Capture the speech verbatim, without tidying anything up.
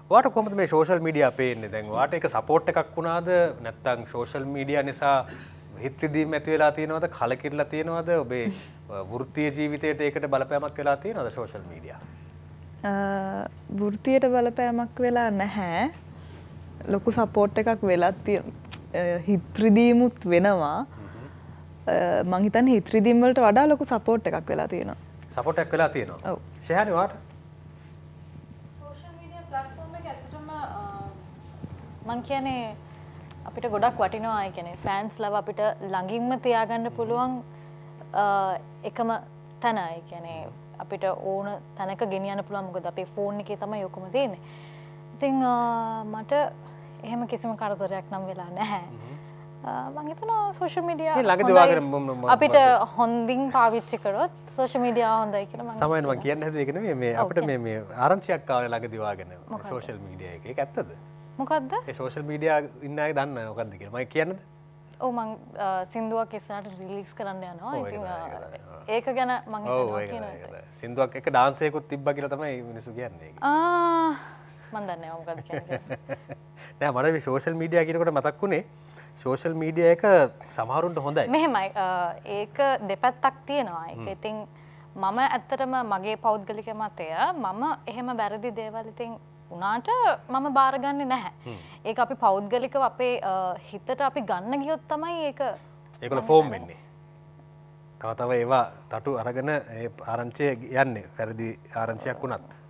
ඔයාට කොහොමද මේ සෝෂල් මීඩියා පේන්නේ? දැන් ඔයාට ඒක සපෝට් එකක් වුණාද නැත්නම් සෝෂල් මීඩියා නිසා හිත රිදීම් ඇති වෙලා තියෙනවද කලකිරලා තියෙනවද ඔබේ වෘත්තීය ජීවිතයට ඒකට බලපෑමක් වෙලා තියෙනවද සෝෂල් මීඩියා? වෘත්තියට බලපෑමක් වෙලා නැහැ. ලොකු සපෝට් එකක් වෙලා තියෙනවා. හිත රිදීමුත් වෙනවා. මං හිතන්නේ හිත රිදීම් වලට වඩා ලොකු සපෝට් එකක් වෙලා තියෙනවා. සපෝට් එකක් වෙලා තියෙනවා. ඔව්. ශෙහානි ඔයාට? සෝෂල් මීඩියා ප්ලැට්ෆෝම් එක ඇත්තටම මං කියන්නේ අපිට ගොඩක් වටිනවා. ඒ කියන්නේ ෆෑන්ස් ලව අපිට ළඟින්ම තියාගන්න පුළුවන් එකම තැන. ඒ කියන්නේ අපිට ඕන තැනක ගෙනියන්න පුළුවන්. මොකද අපේ ෆෝන් එකේ තමයි ඔක්කොම තියෙන්නේ. ඉතින් මට එහෙම කිසිම කරදරයක් නම් වෙලා නැහැ. මම හිතනවා සෝෂල් මීඩියා අපිට හොඳින් පාවිච්චි කරොත් සෝෂල් මීඩියා හොඳයි කියලා මම සමහරවිට මම කියන්නේ නැතුව ඒක නෙමෙයි මේ අපිට මේ මේ ආරංචියක් ආවනේ ළඟදී වාගෙන සෝෂල් මීඩියා එකේ. ඒක ඇත්තද? මොකද්ද? ඒ සෝෂල් මීඩියා ඉන්න අය දන්නේ නැහැ මොකද්ද කියලා. මම කියන්නද? ඔව් මං සින්දුවක් ඉස්සරහට රිලීස් කරන්න යනවා. ඉතින් ඒක ගැන මං හිතනවා කියනවා. සින්දුවක් එක ඩාන්ස් එකකුත් තිබ්බා කියලා තමයි මිනිස්සු කියන්නේ. ආ මන් දන්නේ නැහැ මොකද්ද කියන්නේ. නෑ මට මේ සෝෂල් මීඩියා කියනකොට මතක් වුණේ සෝෂල් මීඩියා එක සමහරුන්ට හොඳයි. මෙහෙමයි ඒක දෙපැත්තක් තියෙනවා. ඒක ඉතින් මම ඇත්තටම මගේ පෞද්ගලික මතය මම එහෙම වැරදි දේවල් ඉතින් උනාට මම බාරගන්නේ නැහැ. ඒක අපි පෞද්ගලිකව අපේ හිතට අපි ගන්න ගියොත් තමයි ඒක ඒකල ෆෝම් වෙන්නේ. තව තව ඒවා තටු අරගෙන ඒ ආරංචිය යන්නේ වැරදි ආරංචියක් වුණත්.